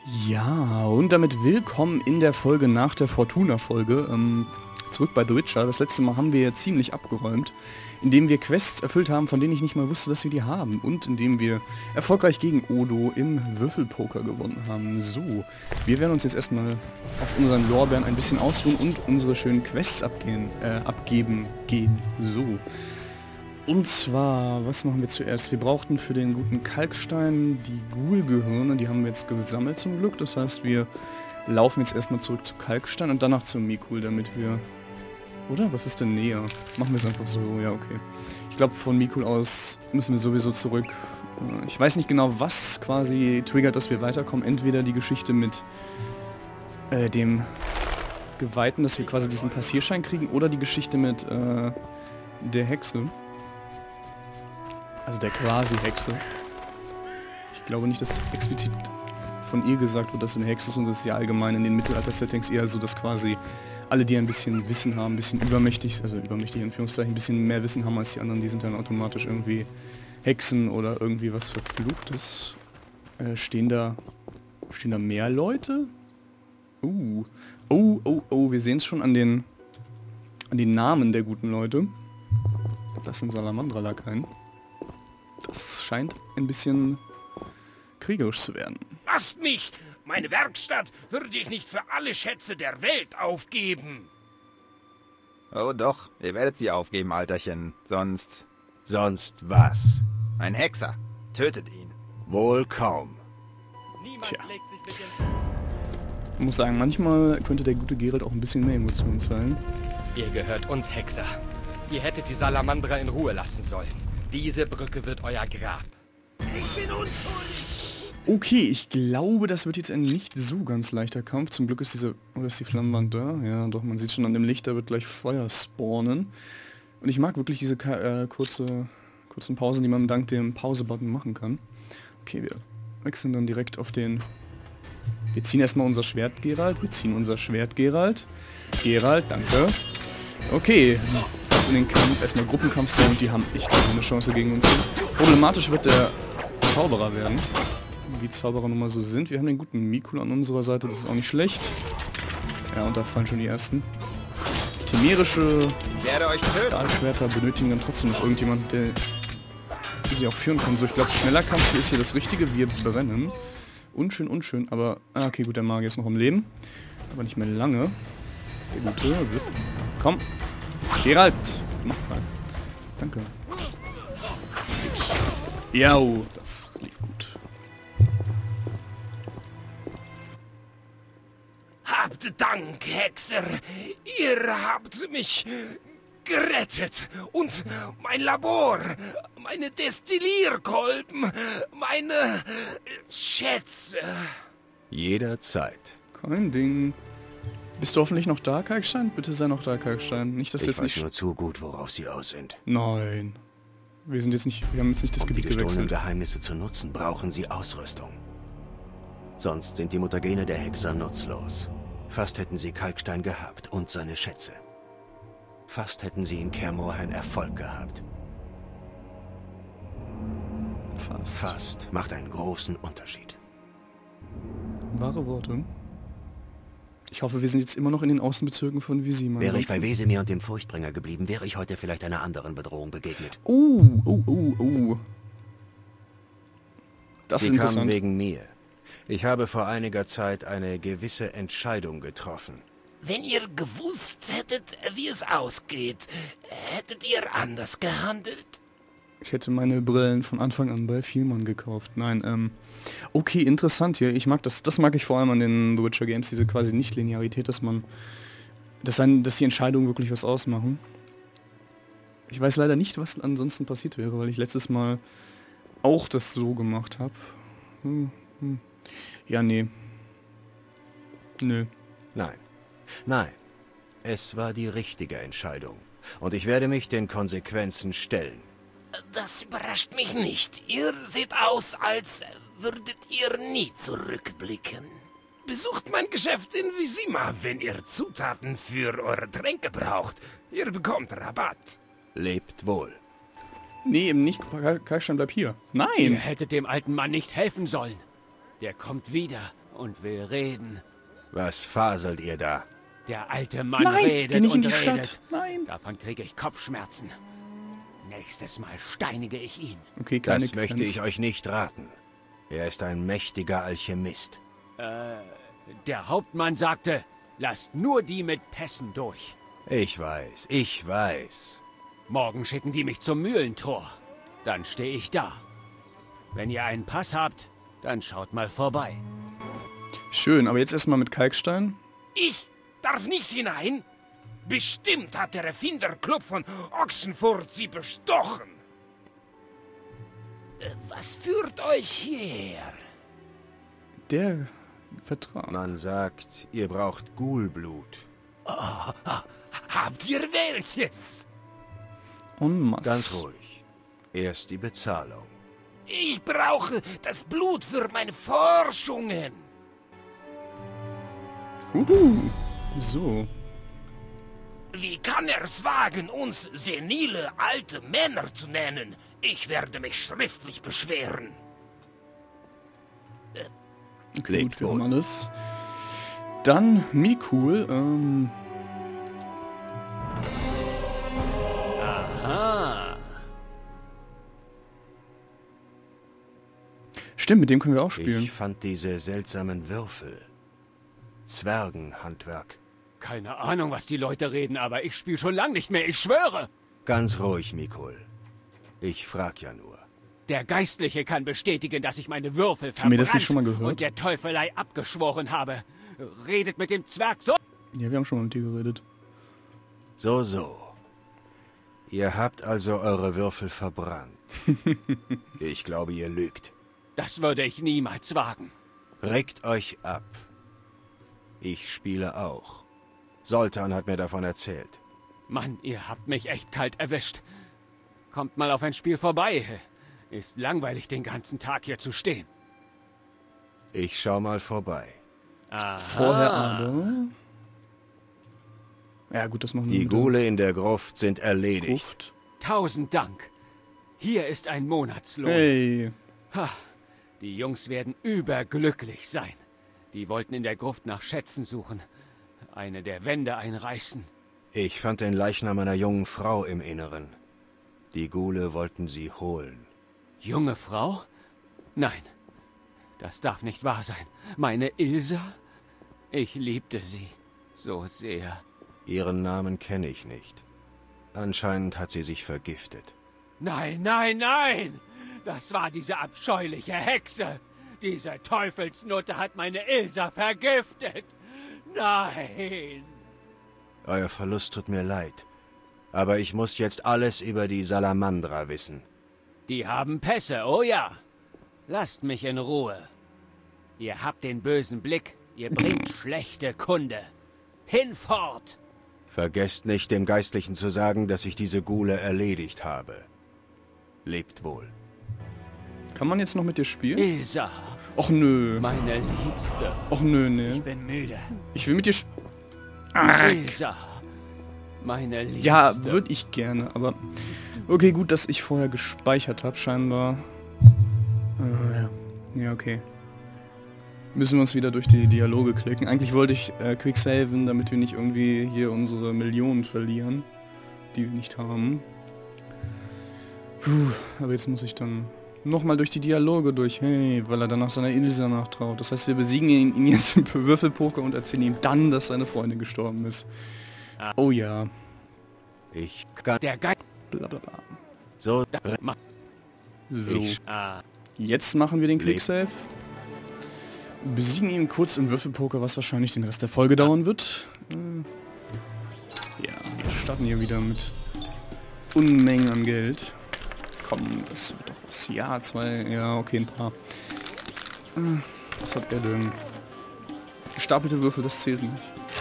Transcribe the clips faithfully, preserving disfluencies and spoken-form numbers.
Ja, und damit willkommen in der Folge nach der Fortuna-Folge. Ähm, zurück bei The Witcher. Das letzte Mal haben wir ja ziemlich abgeräumt, indem wir Quests erfüllt haben, von denen ich nicht mal wusste, dass wir die haben. Und indem wir erfolgreich gegen Odo im Würfelpoker gewonnen haben. So, wir werden uns jetzt erstmal auf unseren Lorbeeren ein bisschen ausruhen und unsere schönen Quests abgehen, äh, abgeben gehen. So. Und zwar, was machen wir zuerst? Wir brauchten für den guten Kalkstein die Ghoul-Gehirne, die haben wir jetzt gesammelt zum Glück. Das heißt, wir laufen jetzt erstmal zurück zu Kalkstein und danach zu Mikul, damit wir... Oder? Was ist denn näher? Machen wir es einfach so, ja okay. Ich glaube, von Mikul aus müssen wir sowieso zurück. Ich weiß nicht genau, was quasi triggert, dass wir weiterkommen. Entweder die Geschichte mit äh, dem Geweihten, dass wir quasi diesen Passierschein kriegen, oder die Geschichte mit äh, der Hexe. Also der Quasi-Hexe. Ich glaube nicht, dass explizit von ihr gesagt wird, dass sie eine Hexe ist, und das ist ja allgemein in den Mittelalter-Settings eher so, dass quasi alle, die ein bisschen Wissen haben, ein bisschen übermächtig, also übermächtig in Anführungszeichen, ein bisschen mehr Wissen haben als die anderen, die sind dann automatisch irgendwie Hexen oder irgendwie was Verfluchtes. Äh, stehen da, stehen da mehr Leute? Uh, oh, oh, oh, wir sehen es schon an den, an den Namen der guten Leute. Das sind Salamandra-Lakaien. Das scheint ein bisschen kriegerisch zu werden. Lasst mich! Meine Werkstatt würde ich nicht für alle Schätze der Welt aufgeben. Oh doch, ihr werdet sie aufgeben, Alterchen. Sonst... Sonst was? Ein Hexer. Tötet ihn. Wohl kaum. Tja. Ich muss sagen, manchmal könnte der gute Geralt auch ein bisschen mehr Emotionen zeigen. Ihr gehört uns, Hexer. Ihr hättet die Salamandra in Ruhe lassen sollen. Diese Brücke wird euer Grab. Ich bin unschuldig! Okay, ich glaube, das wird jetzt ein nicht so ganz leichter Kampf. Zum Glück ist diese... Oder ist die Flammenwand da? Ja, doch, man sieht schon an dem Licht, da wird gleich Feuer spawnen. Und ich mag wirklich diese äh, kurze, kurzen Pausen, die man dank dem Pause-Button machen kann. Okay, wir wechseln dann direkt auf den... Wir ziehen erstmal unser Schwert, Geralt. Wir ziehen unser Schwert, Geralt. Geralt, danke. Okay, in den Kampf, erstmal Gruppenkampf sehen, und die haben echt eine Chance gegen uns. Problematisch wird der Zauberer werden. Wie Zauberer nun mal so sind. Wir haben den guten Mikul an unserer Seite, das ist auch nicht schlecht. Ja, und da fallen schon die ersten. Temerische Stahlschwerter benötigen dann trotzdem noch irgendjemand, der sie auch führen kann. So, ich glaube, schneller Kampf ist hier das Richtige. Wir brennen. Unschön, unschön, aber... Ah, okay, gut, der Magier ist noch am Leben. Aber nicht mehr lange. Der Gute wird... Komm! Geralt! Mach mal. Danke. Gut. Ja, das lief gut. Habt Dank, Hexer. Ihr habt mich gerettet. Und mein Labor, meine Destillierkolben, meine Schätze. Jederzeit. Kein Ding. Bist du hoffentlich noch da, Kalkstein? Bitte sei noch da, Kalkstein. Nicht, dass Ich jetzt weiß nicht... nur zu gut, worauf Sie aus sind. Nein. Wir sind jetzt nicht... Wir haben jetzt nicht das Um die Gebiet gestohlenen gewechselt. Geheimnisse zu nutzen, brauchen Sie Ausrüstung. Sonst sind die Mutagene der Hexer nutzlos. Fast hätten sie Kalkstein gehabt und seine Schätze. Fast hätten sie in Kaer Morhen Erfolg gehabt. Fast. Fast macht einen großen Unterschied. Wahre Worte. Ich hoffe, wir sind jetzt immer noch in den Außenbezirken von Vizima. Wäre ich bei Wesemir und dem Furchtbringer geblieben, wäre ich heute vielleicht einer anderen Bedrohung begegnet. Oh, oh, oh, oh. Das ist Sie kamen interessant. wegen mir. Ich habe vor einiger Zeit eine gewisse Entscheidung getroffen. Wenn ihr gewusst hättet, wie es ausgeht, hättet ihr anders gehandelt? Ich hätte meine Brillen von Anfang an bei Vielmann gekauft. Nein, ähm... Okay, interessant hier. Ich mag das, das mag ich vor allem an den The Witcher Games, diese quasi Nicht-Linearität, dass man... Dass, ein, dass die Entscheidungen wirklich was ausmachen. Ich weiß leider nicht, was ansonsten passiert wäre, weil ich letztes Mal auch das so gemacht habe. Hm, hm. Ja, nee. Nö. Nein. Nein. Es war die richtige Entscheidung. Und ich werde mich den Konsequenzen stellen. Das überrascht mich nicht. Ihr seht aus, als würdet ihr nie zurückblicken. Besucht mein Geschäft in Vizima, wenn ihr Zutaten für eure Tränke braucht. Ihr bekommt Rabatt. Lebt wohl. Nee, eben nicht. Kalkstein, bleib hier. Ihr Nein! hättet dem alten Mann nicht helfen sollen. Der kommt wieder und will reden. Was faselt ihr da? Der alte Mann Nein, redet geh nicht in und die redet. Stadt. Nein. Davon kriege ich Kopfschmerzen. Nächstes Mal steinige ich ihn. Okay, keine Das möchte Quenz. ich euch nicht raten. Er ist ein mächtiger Alchemist. Äh, der Hauptmann sagte, lasst nur die mit Pässen durch. Ich weiß, ich weiß. Morgen schicken die mich zum Mühlentor. Dann stehe ich da. Wenn ihr einen Pass habt, dann schaut mal vorbei. Schön, aber jetzt erstmal mit Kalkstein. Ich darf nicht hinein? Bestimmt hat der Erfinderclub von Ochsenfurt Sie bestochen. Äh, Was führt euch hierher? Der Vertrag. Man sagt, ihr braucht Ghoulblut. Habt ihr welches? En masse. Ganz ruhig. Erst die Bezahlung. Ich brauche das Blut für meine Forschungen. Uhu. So. Wie kann er es wagen, uns senile alte Männer zu nennen? Ich werde mich schriftlich beschweren. Okay, Lebt gut, wir wohl. haben alles. Dann Mikul. Ähm, Aha. stimmt, mit dem können wir auch spielen. Ich fand diese seltsamen Würfel. Zwergenhandwerk. Keine Ahnung, was die Leute reden, aber ich spiele schon lang nicht mehr, ich schwöre. Ganz ruhig, Mikul. Ich frag ja nur. Der Geistliche kann bestätigen, dass ich meine Würfel Haben wir das nicht verbrannt schon mal gehört? und der Teufelei abgeschworen habe. Redet mit dem Zwerg so. Ja, wir haben schon mal mit dir geredet. So, so. Ihr habt also eure Würfel verbrannt. Ich glaube, ihr lügt. Das würde ich niemals wagen. Regt euch ab. Ich spiele auch. Soltan hat mir davon erzählt. Mann, ihr habt mich echt kalt erwischt. Kommt mal auf ein Spiel vorbei. Ist langweilig, den ganzen Tag hier zu stehen. Ich schau mal vorbei. Aha. Vorher aber... Ja gut, das machen wir Die mit der Ghule in der Gruft sind erledigt. Gruft. Tausend Dank. Hier ist ein Monatslohn. Hey. Ha, die Jungs werden überglücklich sein. Die wollten in der Gruft nach Schätzen suchen. Eine der Wände einreißen. Ich fand den Leichnam einer jungen Frau im Inneren. Die Ghule wollten sie holen. Junge Frau? Nein, das darf nicht wahr sein. Meine Ilsa? Ich liebte sie so sehr. Ihren Namen kenne ich nicht. Anscheinend hat sie sich vergiftet. Nein, nein, nein! Das war diese abscheuliche Hexe. Diese Teufelsnutte hat meine Ilsa vergiftet. Nein! Euer Verlust tut mir leid. Aber ich muss jetzt alles über die Salamandra wissen. Die haben Pässe, oh ja. Lasst mich in Ruhe. Ihr habt den bösen Blick, ihr bringt schlechte Kunde. Hinfort! Vergesst nicht, dem Geistlichen zu sagen, dass ich diese Ghule erledigt habe. Lebt wohl. Kann man jetzt noch mit dir spielen? Ilsa, Och nö. meine Liebste. Och nö, ne. Ich bin müde. Ich will mit dir sp Ilsa, meine Liebste. Ja, würde ich gerne, aber... Okay, gut, dass ich vorher gespeichert habe, scheinbar. Äh, ja. ja, okay. Müssen wir uns wieder durch die Dialoge klicken. Eigentlich wollte ich äh, quicksaven, damit wir nicht irgendwie hier unsere Millionen verlieren, die wir nicht haben. Puh, aber jetzt muss ich dann nochmal durch die Dialoge durch, hey, weil er dann nach seiner Ilsa nachtraut. Das heißt, wir besiegen ihn, ihn jetzt im Würfelpoker und erzählen ihm dann, dass seine Freundin gestorben ist. Oh ja. Ich kann... Der Geist... Blablabla. So... So. Ich- Ah, Jetzt machen wir den Quicksave. Besiegen ihn kurz im Würfelpoker, was wahrscheinlich den Rest der Folge dauern wird. Äh, ja, wir starten hier wieder mit Unmengen an Geld. Komm, das wird doch was. Ja, zwei, ja, okay, ein paar. Äh, was hat er denn? Gestapelte Würfel, das zählt nicht.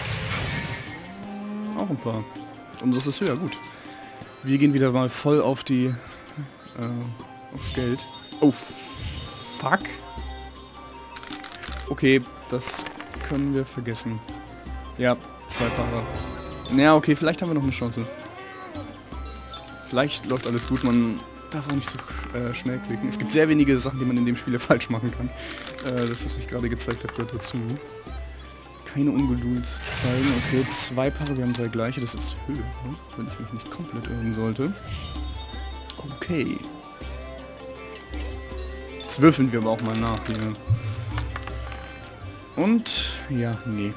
Auch ein paar. Und das ist höher, gut. Wir gehen wieder mal voll auf die... Äh, aufs Geld. Oh, fuck. Okay, das können wir vergessen. Ja, zwei Paare. Ja, okay, vielleicht haben wir noch eine Chance. Vielleicht läuft alles gut. Man darf auch nicht so äh, schnell klicken. Es gibt sehr wenige Sachen, die man in dem Spiel falsch machen kann. Äh, das, was ich gerade gezeigt habe, gehört dazu. Keine Ungeduld zeigen. Okay, zwei Paare, wir haben drei gleiche. Das ist höher, wenn ich mich nicht komplett irren sollte. Okay. Jetzt würfeln wir aber auch mal nach hier. Und, ja, nee.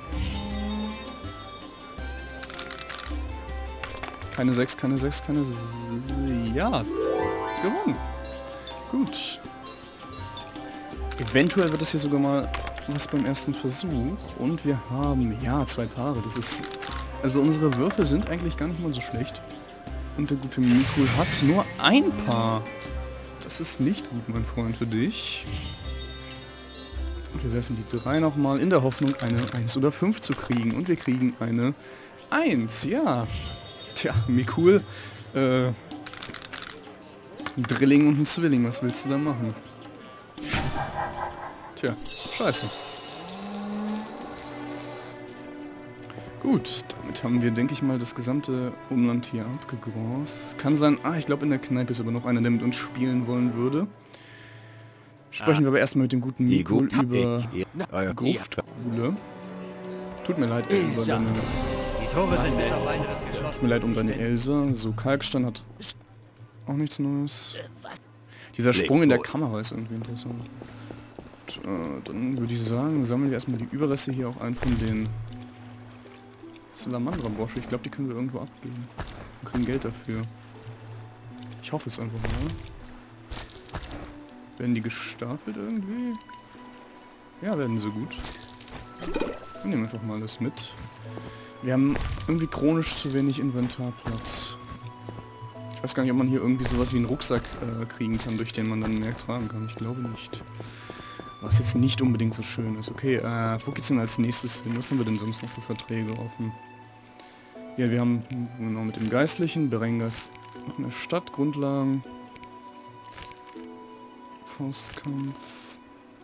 Keine sechs, keine sechs, keine... S ja, gewonnen. Gut. Eventuell wird das hier sogar mal was beim ersten Versuch. Und wir haben, ja, zwei Paare. Das ist... Also unsere Würfel sind eigentlich gar nicht mal so schlecht. Und der gute Mikul hat nur ein Paar. Das ist nicht gut, mein Freund, für dich. Und wir werfen die drei nochmal in der Hoffnung, eine eins oder fünf zu kriegen. Und wir kriegen eine eins, ja. Tja, Mikul. Äh, ein Drilling und ein Zwilling, was willst du da machen? Tja, scheiße. Gut, damit haben wir, denke ich mal, das gesamte Umland hier abgegrast. Kann sein, ah, ich glaube in der Kneipe ist aber noch einer, der mit uns spielen wollen würde. Sprechen ah. wir aber erstmal mit dem guten Mikul über Gruftkuhle. Tut mir leid, ey, über deine... Die Tore sind bis auf weiteres geschlossen. Tut mir leid um deine Elsa. So, Kalkstein hat auch nichts Neues. Dieser Sprung in der Kamera ist irgendwie interessant. Und, äh, dann würde ich sagen, sammeln wir erstmal die Überreste hier auch ein von den Salamandra-Brosche. Ich glaube, die können wir irgendwo abgeben. Und kriegen Geld dafür. Ich hoffe es einfach mal. Werden die gestapelt irgendwie? Ja, werden sie gut. Wir nehmen einfach mal alles mit. Wir haben irgendwie chronisch zu wenig Inventarplatz. Ich weiß gar nicht, ob man hier irgendwie sowas wie einen Rucksack äh, kriegen kann, durch den man dann mehr tragen kann. Ich glaube nicht. Was jetzt nicht unbedingt so schön ist. Okay, äh, wo geht's denn als nächstes hin? Was haben wir denn sonst noch für Verträge offen? Ja, wir haben genau mit dem Geistlichen, Berengas noch eine Stadt, Grundlagen. Faustkampf.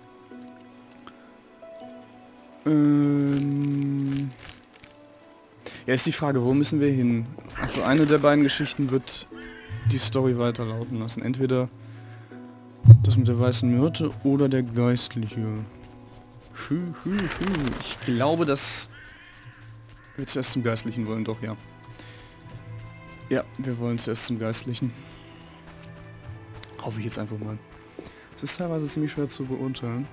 Ähm... Ja, ist die Frage, wo müssen wir hin? Also eine der beiden Geschichten wird die Story weiterlaufen lassen. Entweder das mit der weißen Myrte oder der Geistliche. Hü, hü, hü. Ich glaube, dass wir zuerst zum Geistlichen wollen, doch, ja. Ja, wir wollen zuerst zum Geistlichen. Hoffe ich jetzt einfach mal. Es ist teilweise ziemlich schwer zu beurteilen.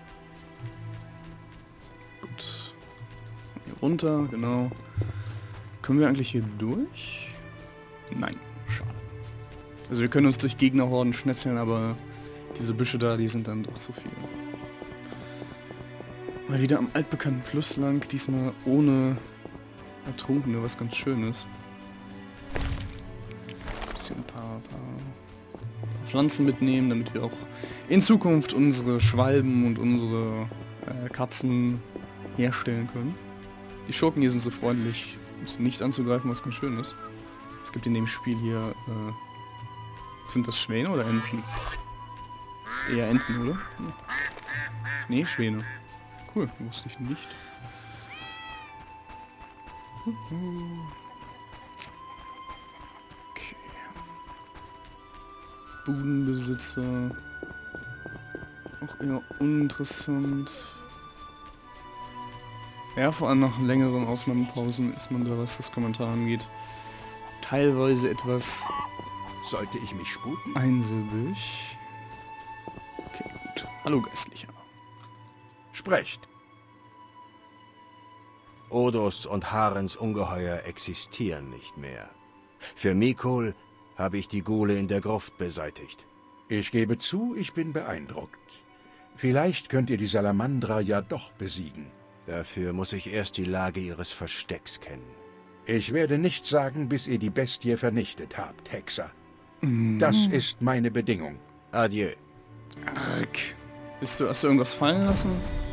Gut. Hier runter, genau. Können wir eigentlich hier durch? Nein, schade. Also wir können uns durch Gegnerhorden schnetzeln, aber diese Büsche da, die sind dann doch zu viel. Mal wieder am altbekannten Fluss lang, diesmal ohne Ertrunkene, was ganz Schönes. Bisschen ein paar, paar, paar Pflanzen mitnehmen, damit wir auch in Zukunft unsere Schwalben und unsere äh, Katzen herstellen können. Die Schurken hier sind so freundlich, uns nicht anzugreifen, was ganz schön ist. Es gibt in dem Spiel hier, äh, sind das Schwäne oder Enten? Eher Enten, oder? Nee, nee, Schwäne. Cool, wusste ich nicht. Okay. Budenbesitzer. Auch eher uninteressant. Ja, vor allem nach längeren Aufnahmepausen ist man da, was das Kommentar angeht, teilweise etwas... Sollte ich mich sputen? Einsilbig. Okay, gut. Hallo, Geistlicher. Sprecht. Odos und Harens Ungeheuer existieren nicht mehr. Für Mikul habe ich die Ghule in der Gruft beseitigt. Ich gebe zu, ich bin beeindruckt. Vielleicht könnt ihr die Salamandra ja doch besiegen. Dafür muss ich erst die Lage ihres Verstecks kennen. Ich werde nichts sagen, bis ihr die Bestie vernichtet habt, Hexer. Mm. Das ist meine Bedingung. Adieu. Arg. Bist du, hast du irgendwas fallen lassen?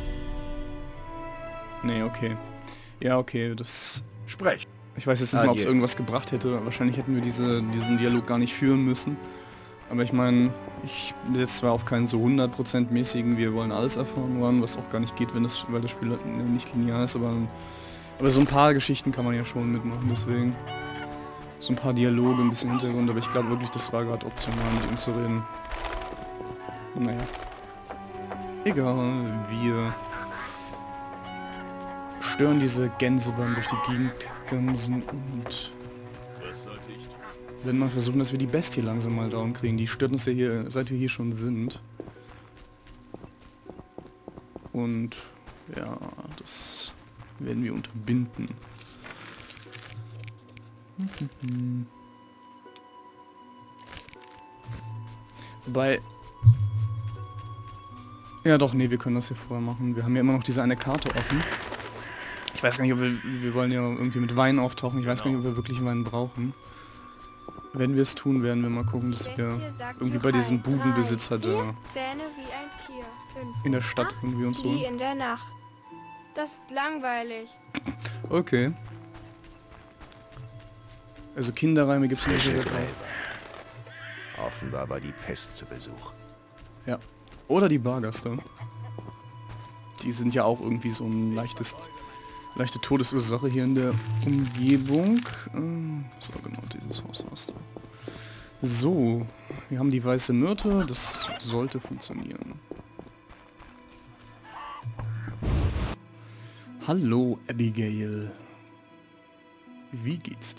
Nee, okay. Ja, okay, das... Sprecht. Ich weiß jetzt nicht mal, ob es irgendwas gebracht hätte. Wahrscheinlich hätten wir diese, diesen Dialog gar nicht führen müssen. Aber ich meine, ich bin jetzt zwar auf keinen so hundert Prozent mäßigen, wir wollen alles erfahren wollen, was auch gar nicht geht, wenn das, weil das Spiel nicht linear ist, aber, aber so ein paar Geschichten kann man ja schon mitmachen, deswegen. So ein paar Dialoge, ein bisschen Hintergrund, aber ich glaube wirklich, das war gerade optional, mit ihm zu reden. Naja. Egal, wir stören diese Gänsebein durch die Gegend ganzen und werden mal versuchen, dass wir die Bestie langsam mal down kriegen. Die stört uns ja hier, seit wir hier schon sind. Und ja, das werden wir unterbinden. Wobei... Ja doch, nee, wir können das hier vorher machen. Wir haben ja immer noch diese eine Karte offen. Ich weiß gar nicht, ob wir... Wir wollen ja irgendwie mit Wein auftauchen. Ich weiß gar nicht, ob wir wirklich Wein brauchen. Wenn wir es tun, werden wir mal gucken, dass wir irgendwie bei diesem Budenbesitzer da in der Stadt irgendwie uns holen. In der Nacht. Das ist langweilig. Okay. Also Kinderreime gibt es nicht. Offenbar war die Pest zu Besuch. Ja. Oder die Bargaster. Die sind ja auch irgendwie so ein leichtes, leichte Todesursache hier in der Umgebung. Ähm, so, genau, dieses Haus hast du. So, wir haben die weiße Myrte. Das sollte funktionieren. Hallo, Abigail. Wie geht's dir?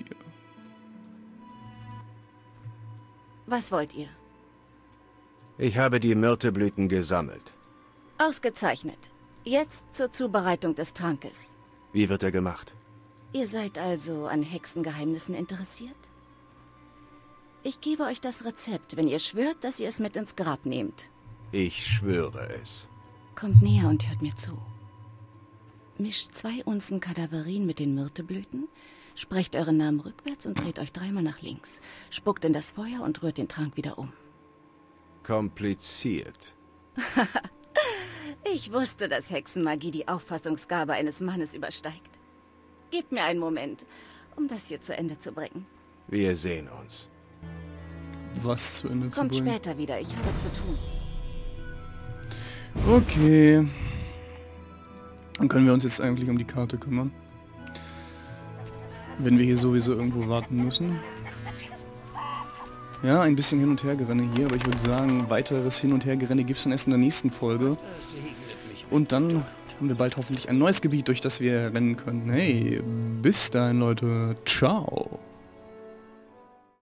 Was wollt ihr? Ich habe die Myrteblüten gesammelt. Ausgezeichnet. Jetzt zur Zubereitung des Trankes. Wie wird er gemacht? Ihr seid also an Hexengeheimnissen interessiert? Ich gebe euch das Rezept, wenn ihr schwört, dass ihr es mit ins Grab nehmt. Ich schwöre es. Kommt näher und hört mir zu. Mischt zwei Unzen Kadaverin mit den Myrteblüten, sprecht euren Namen rückwärts und dreht euch dreimal nach links. Spuckt in das Feuer und rührt den Trank wieder um. Kompliziert. Ich wusste, dass Hexenmagie die Auffassungsgabe eines Mannes übersteigt. Gebt mir einen Moment, um das hier zu Ende zu bringen. Wir sehen uns. Was zu Ende zu Kommt bringen? später wieder, ich habe zu tun. Okay. Dann können wir uns jetzt eigentlich um die Karte kümmern. Wenn wir hier sowieso irgendwo warten müssen. Ja, ein bisschen Hin- und Hergerenne hier, aber ich würde sagen, weiteres Hin- und Hergerenne gibt es dann erst in der nächsten Folge. Und dann haben wir bald hoffentlich ein neues Gebiet, durch das wir rennen können. Hey, bis dahin, Leute. Ciao.